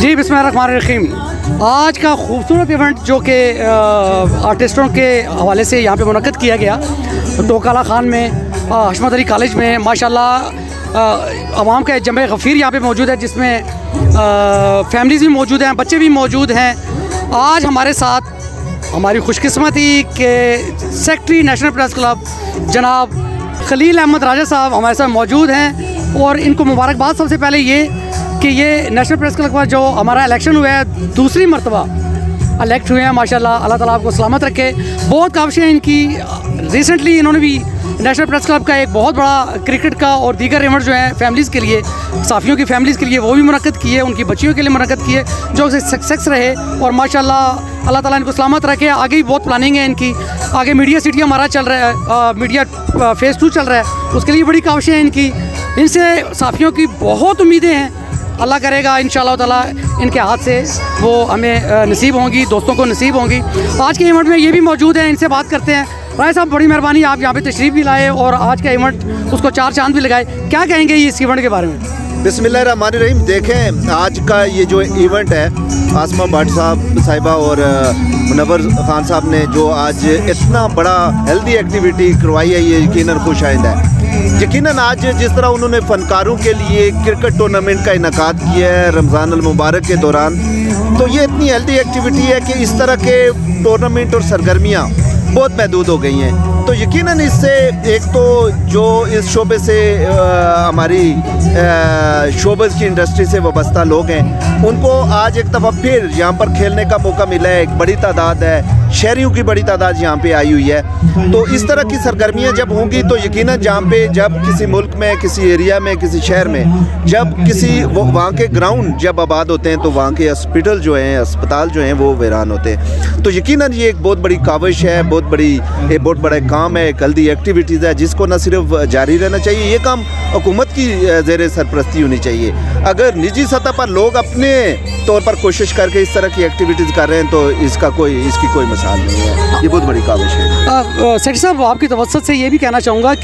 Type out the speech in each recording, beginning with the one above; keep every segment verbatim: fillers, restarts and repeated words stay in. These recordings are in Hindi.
जी बिस्मिल्लाहिर्रहमानिर्रहीम। आज का खूबसूरत इवेंट जो कि आर्टिस्टों के हवाले से यहाँ पे मुनक़्क़द किया गया टोकाला खान में हशमत अली कॉलेज में, माशाल्लाह आवाम का जमे गफ़ीर यहाँ पे मौजूद है, जिसमें फैमिलीज़ भी मौजूद हैं, बच्चे भी मौजूद हैं। आज हमारे साथ हमारी खुशकिस्मती के सेक्रेटरी नेशनल प्रेस क्लब जनाब खलील अहमद राजा साहब हमारे साथ मौजूद हैं और इनको मुबारकबाद सबसे पहले ये कि ये नेशनल प्रेस क्लब का जो हमारा इलेक्शन हुआ है दूसरी मरतबा इलेक्ट हुए हैं, माशाल्लाह अल्लाह ताला आपको सलामत रखे। बहुत काविशें हैं इनकी। रिसेंटली इन्होंने भी नेशनल प्रेस क्लब का एक बहुत बड़ा क्रिकेट का और दीगर इवेंट जो है फैमिलीज़ के लिए, साफ़ियों की फैमिलीज़ के लिए वो भी मुनक़्क़द किए, उनकी बच्चियों के लिए मुनक़्क़द किए जो सक्सेस रहे और माशाल्लाह अल्लाह ताला इनको सलामत रखे। आगे भी बहुत प्लानिंग है इनकी। आगे मीडिया सिटी हमारा चल रहा है, आ, मीडिया फेज़ टू चल रहा है, उसके लिए बड़ी काविशें हैं इनकी। इनसे साफ़ियों की बहुत उम्मीदें हैं। अल्लाह करेगा इंशाअल्लाह ताला इनके हाथ से वो हमें नसीब होंगी, दोस्तों को नसीब होंगी। आज के इवेंट में ये भी मौजूद हैं, इनसे बात करते हैं। राय साहब बड़ी मेहरबानी, आप यहाँ पे तशरीफ़ भी लाए और आज का इवेंट उसको चार चांद भी लगाए। क्या कहेंगे ये इस इवेंट के बारे में? बिस्मिल्लाहिर्रहमानिर्रहीम। देखें आज का ये जो इवेंट है, आसमा भट्ट साहब साहिबा और मुनव्वर खान साहब ने जो आज इतना बड़ा हेल्दी एक्टिविटी करवाई है, ये यकीनन खुश आइंदा है। यकीनन आज जिस तरह उन्होंने फ़नकारों के लिए क्रिकेट टूर्नामेंट का इनेकाद किया है रमज़ान अल मुबारक के दौरान, तो ये इतनी हेल्दी एक्टिविटी है कि इस तरह के टूर्नामेंट और सरगर्मियाँ बहुत महदूद हो गई हैं। तो यकीनन इससे एक तो जो इस शोबे से हमारी शोबस की इंडस्ट्री से वाबस्ता लोग हैं उनको आज एक दफ़ा फिर यहाँ पर खेलने का मौका मिला है। एक बड़ी तादाद है, शहरियों की बड़ी तादाद यहाँ पे आई हुई है। तो इस तरह की सरगर्मियाँ जब होंगी तो यकीनन जहाँ पे जब किसी मुल्क में, किसी एरिया में, किसी शहर में जब किसी वहाँ के ग्राउंड जब आबाद होते हैं तो वहाँ के हॉस्पिटल जो हैं, अस्पताल जो हैं वो वीरान होते हैं। तो यकीनन ये एक बहुत बड़ी काविश है, बहुत बड़ी एक बहुत बड़ा काम है, एक हेल्दी एक्टिविटीज़ है जिसको न सिर्फ जारी रहना चाहिए, ये काम हुकूमत की ज़ेर सरपरस्ती होनी चाहिए। अगर निजी सतह पर लोग अपने तौर पर कोशिश करके इस तरह की एक्टिविटीज़ कर रहे हैं तो इसका कोई इसकी कोई मिसाल नहीं है। ये बहुत बड़ी काविश है। सेक्रेटरी साहब आपकी तवज्जुह से ये भी कहना चाहूँगा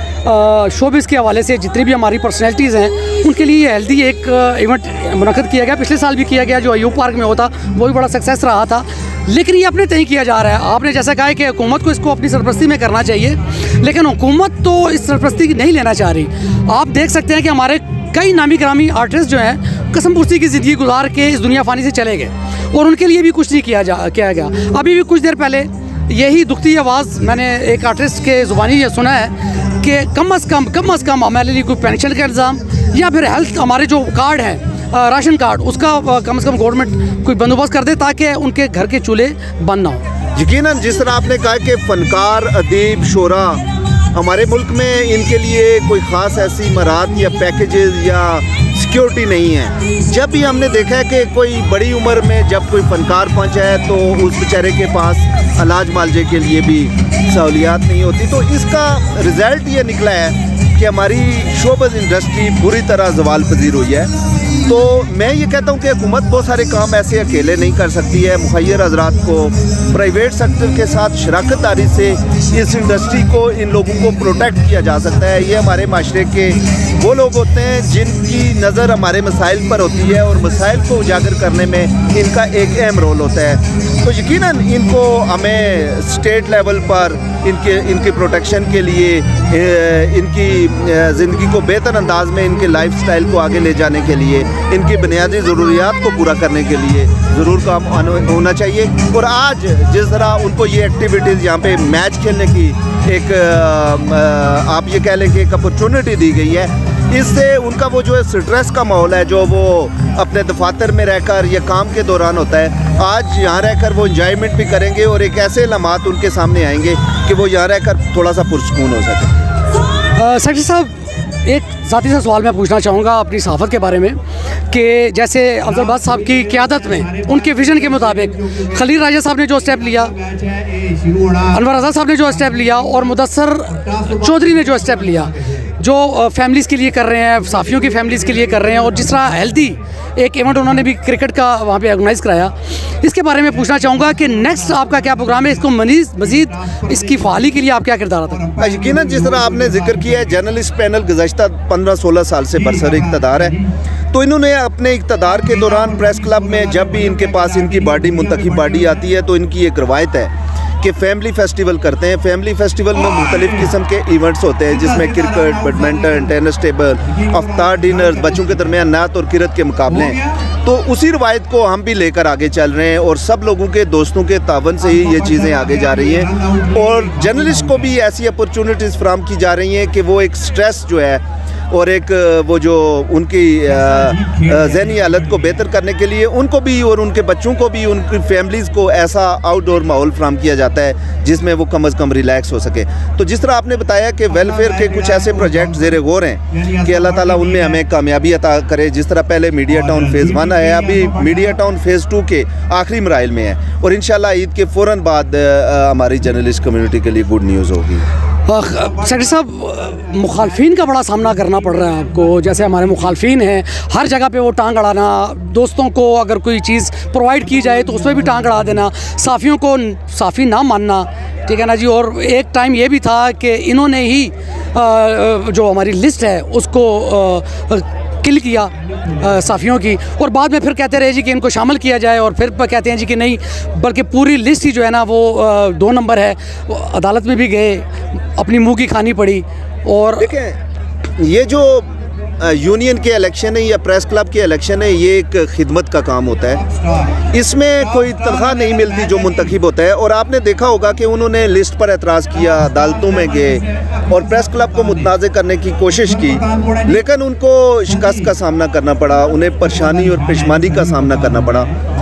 कि शोबिज़ के हवाले से जितनी भी हमारी पर्सनैलिटीज़ हैं उनके लिए हेल्दी एक इवेंट मुनक़्क़द किया गया, पिछले साल भी किया गया जो अयूब पार्क में होता, वो भी बड़ा सक्सेस रहा था। लेकिन ये अपने तय किया जा रहा है। आपने जैसा कहा है कि हुकूमत को इसको अपनी सरपरस्ती में करना चाहिए, लेकिन हुकूमत तो इस सरपरस्ती नहीं लेना चाह रही। आप देख सकते हैं कि हमारे कई नामी ग्रामी आर्टिस्ट जो हैं कसम पुर्सी की ज़िंदगी गुजार के इस दुनिया फ़ानी से चले गए और उनके लिए भी कुछ नहीं किया जा किया गया। अभी भी कुछ देर पहले यही दुखती आवाज़ मैंने एक आर्टिस्ट के ज़ुबानी ये सुना है कि कम अज़ कम कम अज़ कम हमारे लिए कोई पेंशन का इंतज़ाम या फिर हेल्थ हमारे जो कार्ड हैं राशन कार्ड उसका कम से कम गवर्नमेंट कोई बंदोबस्त कर दे ताकि उनके घर के चूल्हे बंद ना हो। यकीनन जिस तरह आपने कहा कि फ़नकार, अदीब, शोरा हमारे मुल्क में इनके लिए कोई ख़ास ऐसी इमारत या पैकेजेस या सिक्योरिटी नहीं है। जब भी हमने देखा है कि कोई बड़ी उम्र में जब कोई फ़नकार पहुंचा है तो उस बेचारे के पास इलाज मालजे के लिए भी सहूलियात नहीं होती। तो इसका रिज़ल्ट ये निकला है कि हमारी शोबज़ इंडस्ट्री बुरी तरह ज़वाल पजीर हुई है। तो मैं ये कहता हूँ कि हुकूमत बहुत सारे काम ऐसे अकेले नहीं कर सकती है। मुखय्यर हज़रात को प्राइवेट सेक्टर के साथ शराकत दारी से इस इंडस्ट्री को, इन लोगों को प्रोटेक्ट किया जा सकता है। ये हमारे माशरे के वो लोग होते हैं जिनकी नज़र हमारे मसाइल पर होती है और मसाइल को उजागर करने में इनका एक अहम रोल होता है। तो यकीनन इनको हमें स्टेट लेवल पर इनके इनकी प्रोटेक्शन के लिए, इनकी ज़िंदगी को बेहतर अंदाज में, इनके लाइफ स्टाइल को आगे ले जाने के लिए, इनकी बुनियादी ज़रूरियात को पूरा करने के लिए ज़रूर काम होना चाहिए। और आज जिस तरह उनको ये एक्टिविटीज़ यहाँ पे मैच खेलने की एक आप ये कह लें कि एक अपॉर्चुनिटी दी गई है, इससे उनका वो जो है स्ट्रेस का माहौल है जो वो अपने दफातर में रहकर या काम के दौरान होता है, आज यहाँ रहकर वो इंजॉयमेंट भी करेंगे और एक ऐसे लम्हात उनके सामने आएंगे कि वो यहाँ रहकर थोड़ा सा पुरसकून हो सके। सेक्रेटरी साहब एक ज़ाती सा सवाल मैं पूछना चाहूँगा अपनी सहाफ़त के बारे में कि जैसे अफजल बात साहब की क़यादत में उनके विज़न के मुताबिक खलील राजा साहब ने जो स्टेप लिया, अनवर रज़ा साहब ने जो स्टेप लिया और मुदस्सर चौधरी ने जो स्टेप लिया, जो फैमिलीज़ के लिए कर रहे हैं, साफ़ियों की फैमिलीज़ के लिए कर रहे हैं, और जिस तरह हेल्दी एक इवेंट उन्होंने भी क्रिकेट का वहाँ पे ऑर्गेनाइज़ कराया, इसके बारे में पूछना चाहूँगा कि नेक्स्ट आपका क्या प्रोग्राम है, इसको मनीज मज़ीद इसकी फ़ाली के लिए आप क्या किरदार अदा करें? यकीनन जिस तरह आपने जिक्र किया है, जर्नलिस्ट पैनल गुज़श्ता पंद्रह सोलह साल से बरसर इक़्तिदार है, तो इन्होंने अपने इक़्तिदार के दौरान प्रेस क्लब में जब भी इनके पास इनकी बॉडी मुंतखब बॉडी आती है तो इनकी एक रवायत है कि फैमिली फेस्टिवल करते हैं। फैमिली फेस्टिवल में मुख्तलिफ़ किस्म के इवेंट्स होते हैं, जिसमें क्रिकेट, बैडमिंटन, टेनिस टेबल, अफ्तार डिनर, बच्चों के दरमियान नात और किरत के मुकाबले हैं। तो उसी रवायत को हम भी लेकर आगे चल रहे हैं और सब लोगों के दोस्तों के तावन से ही ये चीज़ें आगे जा रही हैं। और जर्नलिस्ट को भी ऐसी अपॉर्चुनिटीज़ फराहम की जा रही हैं कि वो एक स्ट्रेस जो है और एक वो जो उनकी ज़हनी हालत को बेहतर करने के लिए उनको भी और उनके बच्चों को भी, उनकी फैमिलीज़ को ऐसा आउटडोर माहौल फराहम किया जाता है जिसमें वो कम अज़ कम रिलैक्स हो सके। तो जिस तरह आपने बताया कि वेलफेयर के कुछ ऐसे प्रोजेक्ट ज़ेर गौर हैं कि अल्लाह ताला उनमें हमें कामयाबी अता करे। जिस तरह पहले मीडिया टाउन फेज़ वन आया, अभी मीडिया टाउन फेज़ टू के आखिरी मराइल में है और इंशाल्लाह ईद के फ़ौरन बाद हमारी जर्नलिस्ट कम्यूनिटी के लिए गुड न्यूज़ होगी। सेक्रेटरी साहब, मुखालफिन का बड़ा सामना करना पड़ रहा है आपको। जैसे हमारे मुखालफिन हैं, हर जगह पे वो टांग अड़ाना, दोस्तों को अगर कोई चीज़ प्रोवाइड की जाए तो उसमें भी टांग अड़ा देना, साफ़ियों को साफ़ी ना मानना, ठीक है ना जी। और एक टाइम ये भी था कि इन्होंने ही जो हमारी लिस्ट है उसको किल किया साफ़ियों की, और बाद में फिर कहते रहे जी कि इनको शामिल किया जाए, और फिर कहते हैं जी कि नहीं, बल्कि पूरी लिस्ट ही जो है ना वो दो नंबर है। अदालत में भी गए, अपनी मुंह की खानी पड़ी। और देखें, ये जो यूनियन के इलेक्शन है या प्रेस क्लब के इलेक्शन है, ये एक खिदमत का काम होता है, इसमें कोई तनख्वाह नहीं मिलती जो मुंतखब होता है। और आपने देखा होगा कि उन्होंने लिस्ट पर एतराज़ किया, अदालतों में गए और प्रेस क्लब को मुतनाज़ करने की कोशिश की, लेकिन उनको शिकस्त का सामना करना पड़ा, उन्हें परेशानी और पेशमानी का सामना करना पड़ा।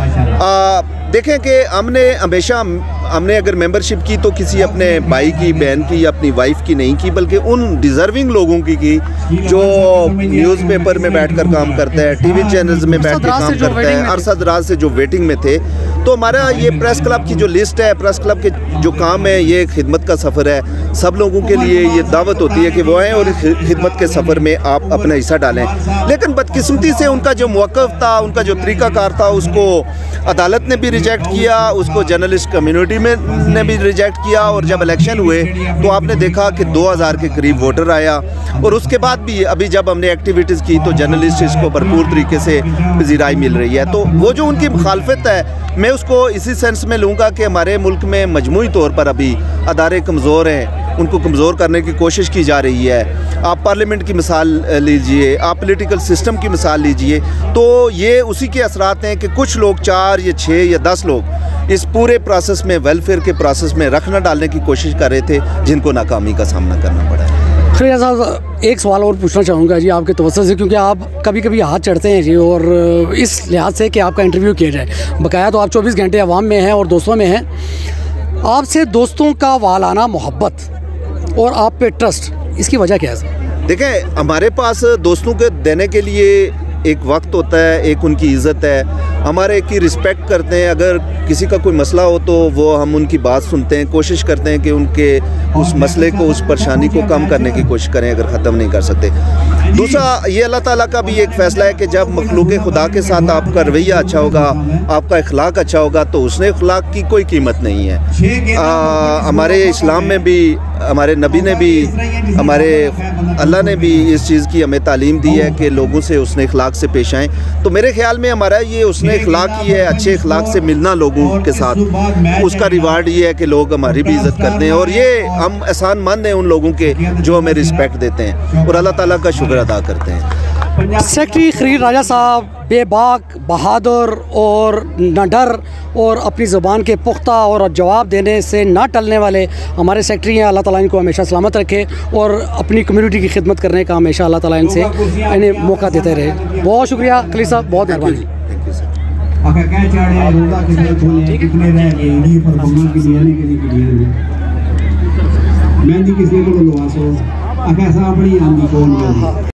आ, देखें कि हमने हमेशा हमने अगर मेंबरशिप की तो किसी अपने भाई की, बहन की या अपनी वाइफ की नहीं की, बल्कि उन डिज़र्विंग लोगों की की जो न्यूज़पेपर में बैठकर काम करते हैं, टीवी चैनल्स में बैठ कर काम करते हैं, अरसा दराज से जो वेटिंग में थे। तो हमारा ये प्रेस क्लब की जो लिस्ट है, प्रेस क्लब के जो काम है, ये खिदमत का सफ़र है। सब लोगों के लिए ये दावत होती है कि वो आएँ और खिदमत के सफ़र में आप अपना हिस्सा डालें। लेकिन बदकिस्मती से उनका जो मौक़िफ़ था, उनका जो तरीक़ाकार था, उसको अदालत ने भी रिजेक्ट किया, उसको जर्नलिस्ट कम्यूनिटी में ने भी रिजेक्ट किया। और जब इलेक्शन हुए तो आपने देखा कि दो हज़ार के करीब वोटर आया, और उसके बाद भी अभी जब हमने एक्टिविटीज़ की तो जर्नलिस्ट इसको भरपूर तरीके से पजीराई मिल रही है। तो वो जो उनकी मुखालफत है, मैं उसको इसी सेंस में लूँगा कि हमारे मुल्क में मजमूई तौर पर अभी अदारे कमज़ोर हैं, उनको कमज़ोर करने की कोशिश की जा रही है। आप पार्लियामेंट की मिसाल लीजिए, आप पॉलिटिकल सिस्टम की मिसाल लीजिए, तो ये उसी के असरात हैं कि कुछ लोग, चार या छः या दस लोग इस पूरे प्रोसेस में, वेलफेयर के प्रोसेस में रखना डालने की कोशिश कर रहे थे, जिनको नाकामी का सामना करना पड़ा है। खैर साहब, एक सवाल और पूछना चाहूँगा जी आपके तवज्जुह से, क्योंकि आप कभी कभी हाथ चढ़ते हैं जी, और इस लिहाज से कि आपका इंटरव्यू किया जाए, बकाया तो आप चौबीस घंटे अवाम में हैं और दोस्तों में हैं। आपसे दोस्तों का वालाना मोहब्बत और आप पे ट्रस्ट, इसकी वजह क्या है? देखें, हमारे पास दोस्तों के देने के लिए एक वक्त होता है, एक उनकी इज़्ज़त है, हमारे की रिस्पेक्ट करते हैं। अगर किसी का कोई मसला हो तो वो हम उनकी बात सुनते हैं, कोशिश करते हैं कि उनके उस मसले को, उस परेशानी को कम करने की कोशिश करें, अगर ख़त्म नहीं कर सकते। दूसरा, ये अल्लाह ताला का भी एक फ़ैसला है कि जब मखलूक खुदा के साथ आपका रवैया अच्छा होगा, आपका इखलाक अच्छा होगा, तो उसने इखलाक की कोई कीमत नहीं है। आ, हमारे इस्लाम में भी, हमारे नबी ने भी, हमारे अल्लाह ने भी इस चीज़ की हमें तालीम दी है कि लोगों से उसने इखलाक से पेश आएँ। तो मेरे ख्याल में हमारा ये उसने इखलाक ही है, अच्छे इखलाक से मिलना लोगों के साथ, उसका रिवार्ड ये है कि लोग हमारी भी इज़्ज़त करते हैं, और ये हम एहसानमंद हैं उन लोगों के जो हमें रिस्पेक्ट देते हैं और अल्लाह ताला का शुक्र अदा करते हैं। सेक्रेटरी खलील राजा साहब बेबाक, बहादुर और न डर और अपनी ज़ुबान के पुख्ता और जवाब देने से ना टलने वाले हमारे सेक्रेटरी हैं। अल्लाह ताला इनको हमेशा सलामत रखे और अपनी कम्युनिटी की खिदमत करने का हमेशा अल्लाह ताला इनसे इन्हें मौका देते रहे। बहुत शुक्रिया खलील साहब, बहुत मेहरबानी।